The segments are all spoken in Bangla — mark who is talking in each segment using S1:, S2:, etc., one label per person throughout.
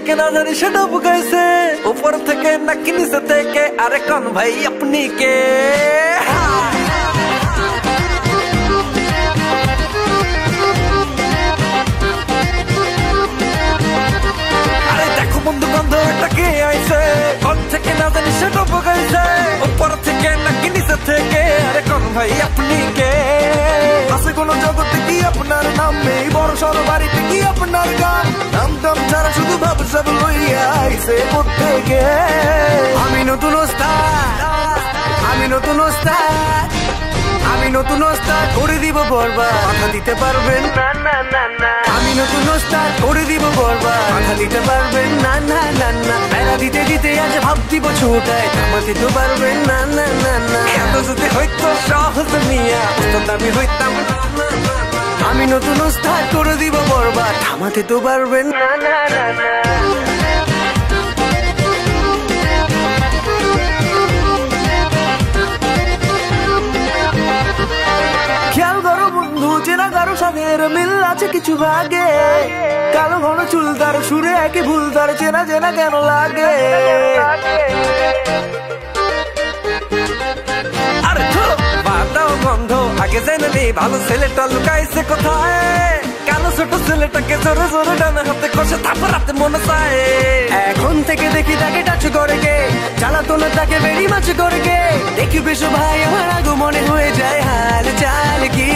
S1: থেকে না জানি সেটা বুঝাইছে উপর থেকে নাকি নিচে থেকে আরে কোন ভাই আপনি কে আরে দেখো বন্ধু বান্ধব এটা কে আইছে কোন থেকে না জানি সেটা বুঝাইছে উপর থেকে নাকি নিচে থেকে আরে কোন ভাই আপনি কে আছে কোন জগতে কি আপনার নাম নেই বড় সড় বাড়িতে কি আপনার গান নাম দাম ছাড়া শুধু ভাব সব লইয়া আইছে প্রত্যেকে আমি নতুন ওস্তাদ আমি নতুন ওস্তাদ আমি নতুন ওস্তাদ করে দিব বরবাদ কথা দিতে পারবেন না না না না আমি নতুন ওস্তাদ করে দিব বরবাদ কথা দিতে পারবেন না না না না প্যারা দিতে দিতে আজ ভাব দিব ছোটায় থামাতে তো পারবেন না না না না এত যদি হইতো সহজ মিয়া ওস্তাদ আমি হইতাম আমি নতুন ওস্তাদ করে দিব বরবাদ থামাতে তো পারবেন না না না না খেয়াল করো বন্ধু চেনা কারো সাথের মিল আছে কিছু ভাগে কালো ঘন চুল তার সুরে একই ভুল তার চেনা চেনা কেন লাগে আরে বাদাও গন্ধ আগে জেনে নেই ভালো ছেলেটা লুকাইছে কোথায় কালো ছোট ছেলেটাকে জোরে জোরে ডানা হাতে কষে তারপর রাতে মনে চায় এখন থেকে দেখি তাকে টাচ করে কে জ্বালাতনে তাকে বেড়ি মাছ করে কে দেখি বেশ ভাই আমার আগু মনে হয়ে যায় হাল চাল কি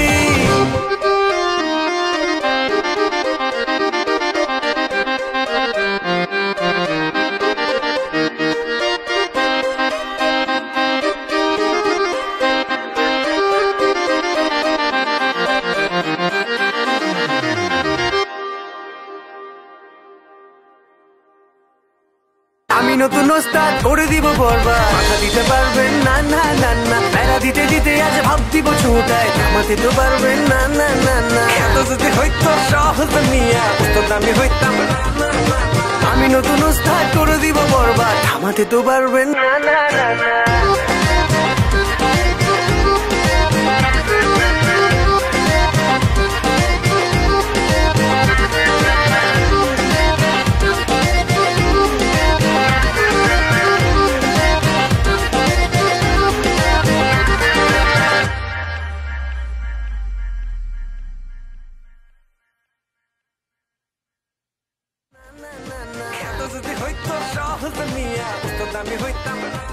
S1: আমি নতুন ওস্তাদ করে দিব বরবাদ কথা দিতে পারবেন না না না না প্যারা দিতে দিতে আজ ভাব দিব ছোটায় থামাতে তো পারবেন না না না না এত যদি হইতো সহজ মিয়া ওস্তাদ আমি হইতাম আমি নতুন ওস্তাদ করে দিব বরবাদ থামাতে তো পারবেন না না না না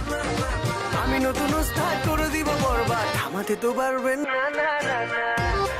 S1: আমি নতুন ওস্তাদ করে দিব বরবাদ থামাতে তো পারবেন না না না না